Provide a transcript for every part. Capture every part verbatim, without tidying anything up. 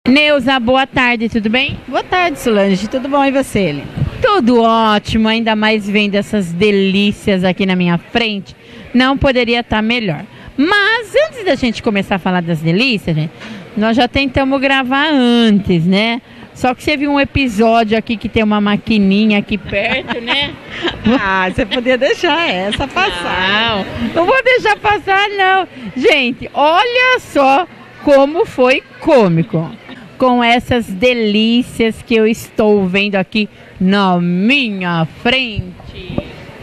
Neuza, boa tarde, tudo bem? Boa tarde, Solange, tudo bom e você, Eli? Tudo ótimo, ainda mais vendo essas delícias aqui na minha frente, não poderia estar melhor. Mas antes da gente começar a falar das delícias, gente, nós já tentamos gravar antes, né? Só que você viu um episódio aqui que tem uma maquininha aqui perto, né? Ah, você podia deixar essa passar. Não, não vou deixar passar, não. Gente, olha só como foi cômico. Com essas delícias que eu estou vendo aqui na minha frente.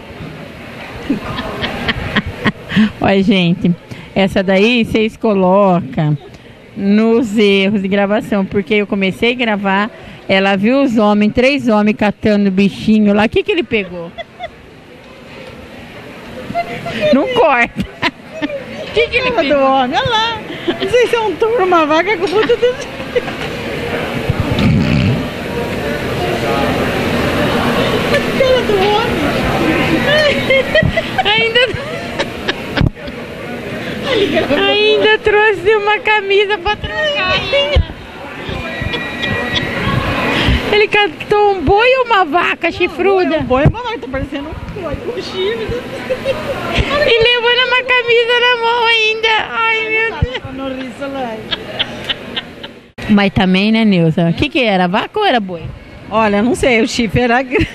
Olha, gente, essa daí vocês colocam nos erros de gravação, porque eu comecei a gravar, ela viu os homens, três homens catando bichinho lá. O que que ele pegou? Não corta. O que que ele Fala pegou? do homem, olha lá. Não sei se é um touro, uma vaca com muito do... A cara do homem. Ainda, ainda trouxe uma camisa pra trocar ainda. Ele catou um boi ou uma vaca chifruda? Um boi é uma vaca, tá parecendo um boi, um chifre. E levando uma camisa na mão ainda. Ai, meu Deus. Não ri, Solange. Mas também, né, Neuza? O que que era? Vaca ou era boi? Olha, não sei, o chifre era grande.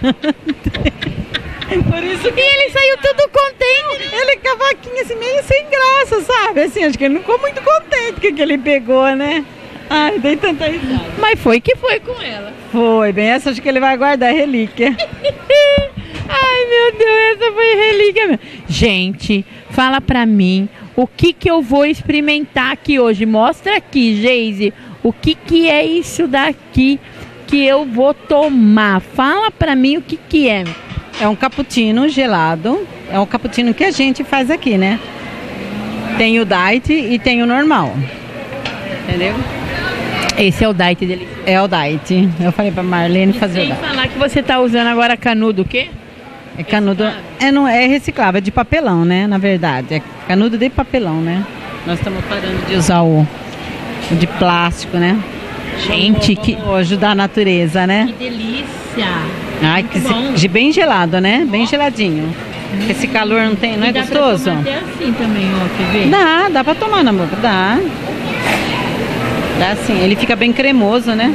Por isso que E ele saiu todo contente. ele com a vaquinha assim, meio sem graça, sabe? Assim, acho que ele não ficou muito contente com o que ele pegou, né? Ai, dei tanta risada. Mas foi que foi com ela. Foi, bem, essa acho que ele vai guardar relíquia. Ai, meu Deus, essa foi relíquia mesmo. Gente, fala pra mim o que que eu vou experimentar aqui hoje. Mostra aqui, Geise, o que que é isso daqui que eu vou tomar. Fala pra mim o que que é. É um cappuccino gelado. É um cappuccino que a gente faz aqui, né? Tem o diet e tem o normal. Entendeu? Esse é o diet dele. É o diet. Eu falei pra Marlene fazer o Sem diet. falar que você tá usando agora canudo o quê? É canudo. É, não, é reciclável, é de papelão, né? Na verdade. É canudo de papelão, né? Nós estamos parando de usar o, o de plástico, né? Gente, vamos, que, vamos ajudar a natureza, né? que delícia. Ai, Muito que bom. de bem gelado, né? Bem geladinho. Porque esse calor não tem, não é E dá gostoso? pra tomar até assim também, ó, quer ver? Dá, dá pra tomar na boca, dá. Dá sim, ele fica bem cremoso, né?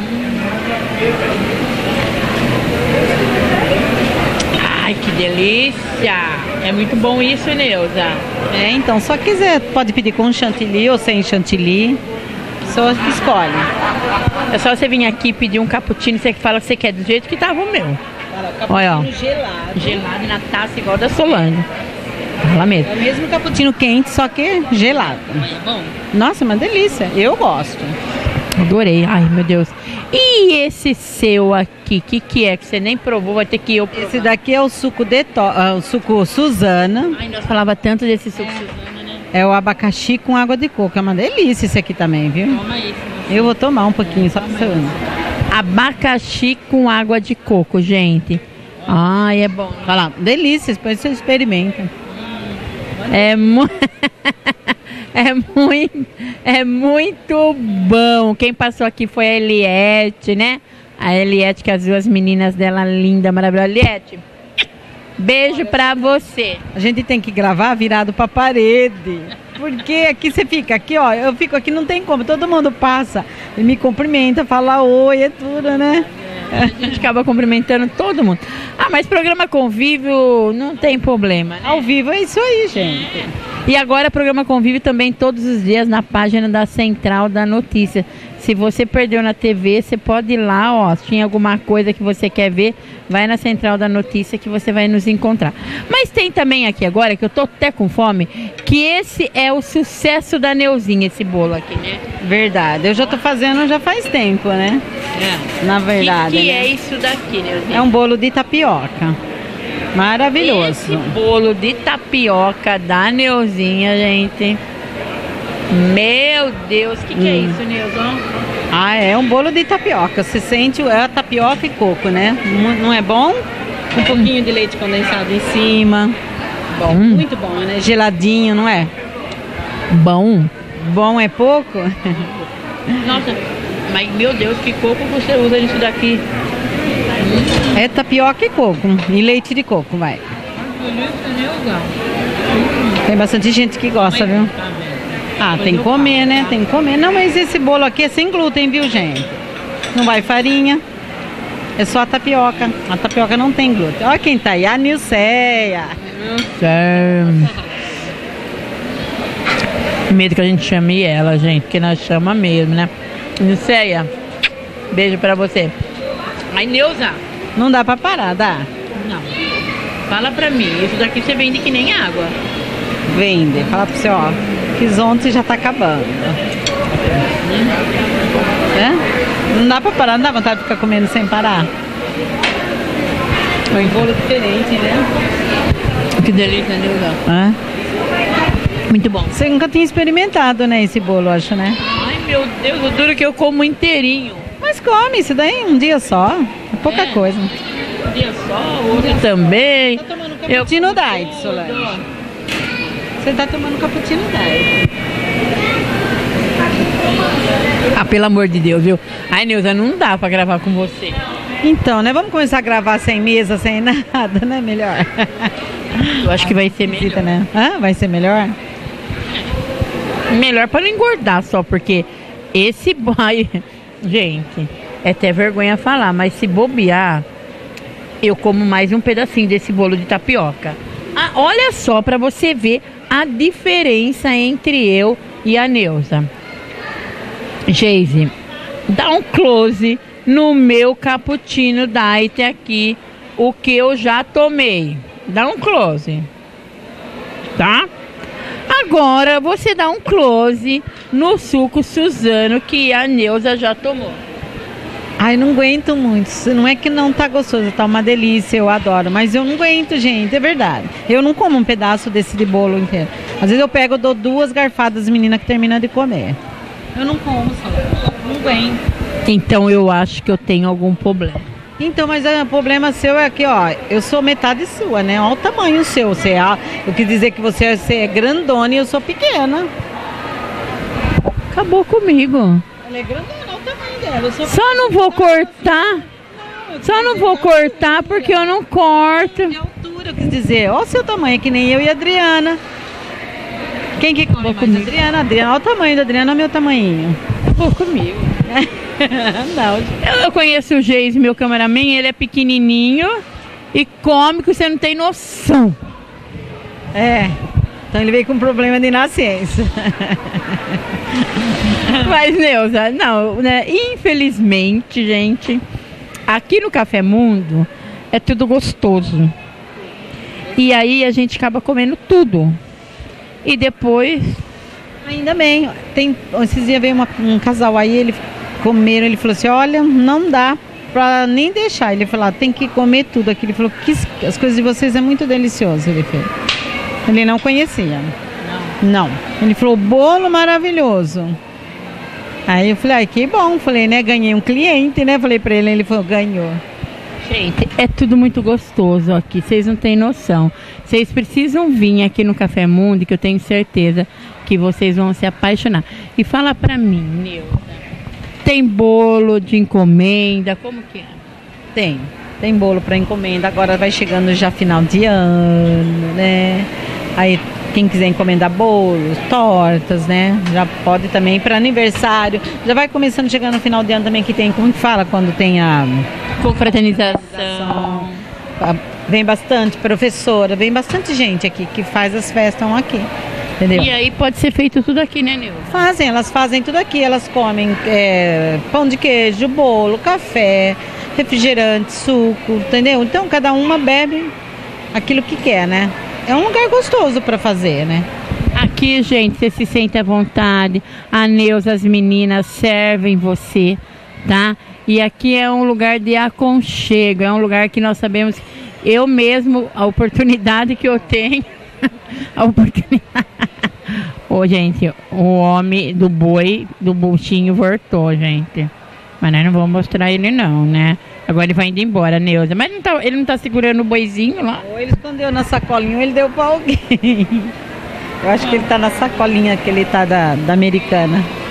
Ai, que delícia. É muito bom isso, Neuza. É, então, só quiser, pode pedir com chantilly ou sem chantilly. Só que escolhe. É só você vir aqui pedir um cappuccino, você que fala que você quer do jeito que tava o meu. Olha, ó. Gelado. Gelado na taça igual da Solange. Fala mesmo. É o mesmo cappuccino quente, só que gelado. É bom. Nossa, uma delícia. Eu gosto. Adorei. Ai, meu Deus. E esse seu aqui, o que que é? Que você nem provou, vai ter que eu provar. Esse daqui é o suco de to... ah, o suco Suzana. Ai, nós falava tanto desse suco Suzana, né? É o abacaxi com água de coco. É uma delícia esse aqui também, viu? Toma esse. Eu vou tomar um pouquinho, só pra você ver. Abacaxi com água de coco, gente. Ai, é bom. Olha lá, delícia, depois você experimenta. É, mu... é, muito, é muito bom. Quem passou aqui foi a Eliette, né? A Eliette, que as duas meninas dela, linda, maravilhosa. Eliette, beijo pra você. A gente tem que gravar virado pra parede. Porque aqui você fica, aqui ó, eu fico aqui, não tem como, todo mundo passa e me cumprimenta, fala oi, é tudo, né? A gente acaba cumprimentando todo mundo. Ah, mas programa convívio não tem problema, né? Ao vivo é isso aí, gente. E agora programa convívio também todos os dias na página da Central da Notícia. Se você perdeu na T V, você pode ir lá, ó, se tinha alguma coisa que você quer ver, vai na Central da Notícia que você vai nos encontrar. Mas tem também aqui agora, que eu tô até com fome, que esse é o sucesso da Neuzinha, esse bolo aqui, né? Verdade, eu já tô fazendo já faz tempo, né? É. Na verdade. O que, que né? é isso daqui, Neuzinha? É um bolo de tapioca. Maravilhoso. Esse bolo de tapioca da Neuzinha, gente. Meu Deus, o que, que hum. é isso, Neuza? Ah, é um bolo de tapioca. Você sente é a tapioca e coco, né? Não é bom? Um pouquinho de leite condensado em cima. Bom, hum. Muito bom, né? Geladinho, não é? Bom. Bom é pouco? Nossa, Mas, meu Deus, que coco você usa nisso daqui? É tapioca e coco. E leite de coco, vai. Tem bastante gente que gosta, viu? Ah, tem que comer, né? Tem que comer. Não, mas esse bolo aqui é sem glúten, viu, gente? Não vai farinha. É só a tapioca. A tapioca não tem glúten. Olha quem tá aí, a Nilceia. Nilceia. Medo que a gente chame ela, gente, porque nós chama mesmo, né? Nilceia, beijo pra você. Aí, Neuza. Não dá pra parar, dá? Não. Fala pra mim, isso daqui você vende que nem água. Vende. Fala pra você, ó. Que ontem já tá acabando. É? Não dá pra parar, não dá vontade de ficar comendo sem parar. É um bolo diferente, né? Que delícia, Neuza. É? Muito bom. Você nunca tinha experimentado, né, esse bolo, acho, né? Ai, meu Deus, o duro que eu como inteirinho. Mas come, isso daí um dia só. É pouca É. coisa. Um dia só, outro também. Tá tomando cappuccino diet, Solange. Você tá tomando cappuccino diet. Ah, pelo amor de Deus, viu? Ai, Neuza, não dá pra gravar com você. Então, né? Vamos começar a gravar sem mesa, sem nada, né? Melhor. Eu acho que vai ser melhor. Né? Ah, vai ser melhor? Melhor para não engordar só, porque esse boy, gente, é até vergonha falar, mas se bobear, eu como mais um pedacinho desse bolo de tapioca. Ah, olha só para você ver a diferença entre eu e a Neuza. Geise, dá um close no meu cappuccino diet aqui, o que eu já tomei. Dá um close, tá? Agora você dá um close no suco Suzano que a Neuza já tomou. Ai, não aguento muito. Não é que não tá gostoso, tá uma delícia, eu adoro. Mas eu não aguento, gente, é verdade. Eu não como um pedaço desse de bolo inteiro. Às vezes eu pego, dou duas garfadas, menina que termina de comer. Eu não como, só. Não aguento. Então eu acho que eu tenho algum problema. Então, mas o problema seu é que, ó, eu sou metade sua, né? Olha o tamanho seu. Você é, eu quis dizer que você, você é grandona e eu sou pequena. Acabou comigo. Ela é grandona, olha o tamanho dela. Eu sou Só não vou cortar. Só não vou cortar porque eu não corto. De altura, eu quis dizer. Olha o seu tamanho, é que nem eu e a Adriana. Quem que come mais? comigo. Adriana, Adriana. Olha o tamanho da Adriana, olha o meu tamanhinho. Acabou comigo. Não. Eu, eu conheço o Geise, meu cameraman, ele é pequenininho e come que você não tem noção. É. Então ele veio com problema de nascença. Mas, Neuza, não, né? Infelizmente, gente, aqui no Café Mundo é tudo gostoso. E aí a gente acaba comendo tudo. E depois... Ainda bem. Tem, esses dias veio uma, um casal aí, ele comeram, ele falou assim, olha, não dá pra nem deixar. Ele falou, ah, tem que comer tudo aqui. Ele falou, que as coisas de vocês é muito delicioso, ele fez. Ele não conhecia. Não. Não. Ele falou, bolo maravilhoso. Aí eu falei, ai, que bom. Falei, né, ganhei um cliente, né? Falei pra ele, ele falou, ganhou. Gente, é tudo muito gostoso aqui, vocês não têm noção. Vocês precisam vir aqui no Café Mundo, que eu tenho certeza que vocês vão se apaixonar. E fala pra mim, Neuza, tem bolo de encomenda, como que é? Tem. Tem bolo para encomenda, agora vai chegando já final de ano, né? Aí quem quiser encomendar bolos, tortas, né? Já pode também para aniversário. Já vai começando chegando no final de ano também que tem, como que fala quando tem a confraternização. Vem bastante professora, vem bastante gente aqui que faz as festas aqui. Entendeu? E aí pode ser feito tudo aqui, né, Neuza? Fazem, elas fazem tudo aqui, elas comem é, pão de queijo, bolo, café, refrigerante, suco, entendeu? Então cada uma bebe aquilo que quer, né? É um lugar gostoso para fazer, né? Aqui, gente, você se sente à vontade. A Neuza, as meninas servem você, tá? E aqui é um lugar de aconchego, é um lugar que nós sabemos, eu mesmo, a oportunidade que eu tenho, a oportunidade. Ô, gente, o homem do boi, do bolsinho voltou, gente. Mas nós não vamos mostrar ele não, né? Agora ele vai indo embora, Neuza. Mas não tá, ele não tá segurando o boizinho lá? Ou ele escondeu na sacolinha ou ele deu pra alguém. Eu acho que ele tá na sacolinha que ele tá da, da Americana. Não, tá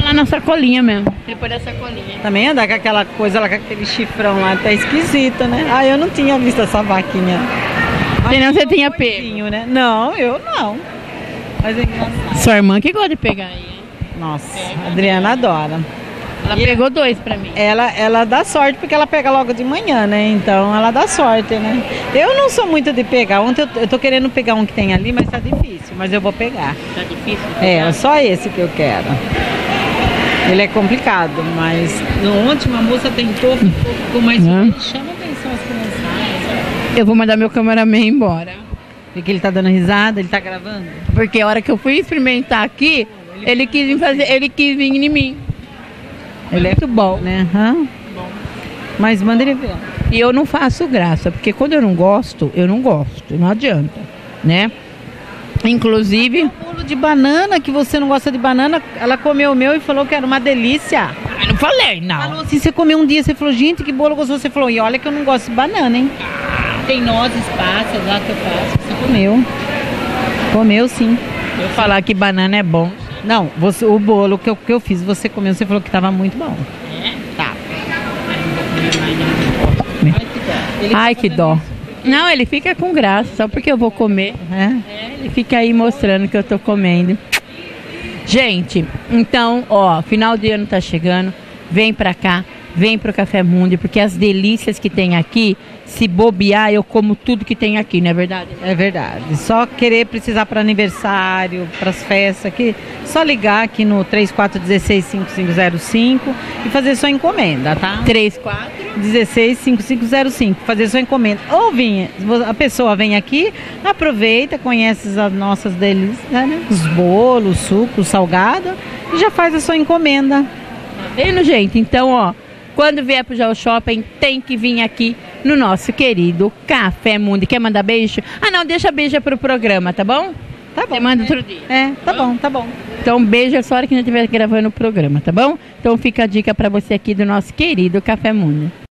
lá na sacolinha mesmo. Ele põe na sacolinha. Também andar com aquela coisa lá, com aquele chifrão lá, tá esquisito, né? Ah, eu não tinha visto essa vaquinha. Senão você tinha pego. Né? Não, eu não. Mas é engraçado. Sua irmã que gosta de pegar aí, hein? Nossa, a Adriana adora. Ela e pegou dois pra mim. Ela, ela dá sorte porque ela pega logo de manhã, né? Então ela dá sorte, né? Eu não sou muito de pegar. Ontem eu, eu tô querendo pegar um que tem ali, mas tá difícil. Mas eu vou pegar. Tá difícil? É, só esse que eu quero. Ele é complicado, mas no ontem uma moça tentou, ficou, ficou mais... Uhum. Ele chama atenção as criançadas. Eu vou mandar meu cameraman embora. Porque ele tá dando risada, ele tá gravando? Porque a hora que eu fui experimentar aqui, ele, ele quis vir fazer, ele quis vir em mim. Ele é muito bom, né? Hã? Bom. Mas manda ele ver. E eu não faço graça, porque quando eu não gosto, eu não gosto, não adianta, né? Inclusive... O bolo de banana, que você não gosta de banana, ela comeu o meu e falou que era uma delícia. Eu não falei, não. Falou assim, você comeu um dia, você falou, gente, que bolo gostoso. Você falou, e olha que eu não gosto de banana, hein? Tem nozes, passas lá que eu faço. Você comeu. Comeu, sim. Eu falar que banana é bom. Não, você, o bolo que eu, que eu fiz, você comeu, você falou que estava muito bom. É? Tá. Ai, que dó. Não, ele fica com graça, só porque eu vou comer. É? É, ele fica aí mostrando que eu tô comendo. Gente, então, ó, final de ano tá chegando. Vem pra cá, vem pro Café Mundi, porque as delícias que tem aqui, se bobear, eu como tudo que tem aqui, não é verdade? É verdade. Só querer precisar para aniversário, para as festas aqui, só ligar aqui no três quatro um seis, cinco cinco zero cinco e fazer sua encomenda, tá? três quatro um seis, cinco cinco zero cinco, fazer sua encomenda. Ou vinha, a pessoa vem aqui, aproveita, conhece as nossas delícias, né? Os bolos, sucos, salgado, e já faz a sua encomenda. Tá vendo, gente? Então, ó, quando vier pro Jao Shopping, tem que vir aqui no nosso querido Café Mundi. Quer mandar beijo? Ah, não, deixa beijo pro programa, tá bom? Tá bom. Você manda é. outro dia. É, tá bom, tá bom. Então, beijo só hora que a gente estiver gravando o programa, tá bom? Então, fica a dica pra você aqui do nosso querido Café Mundi.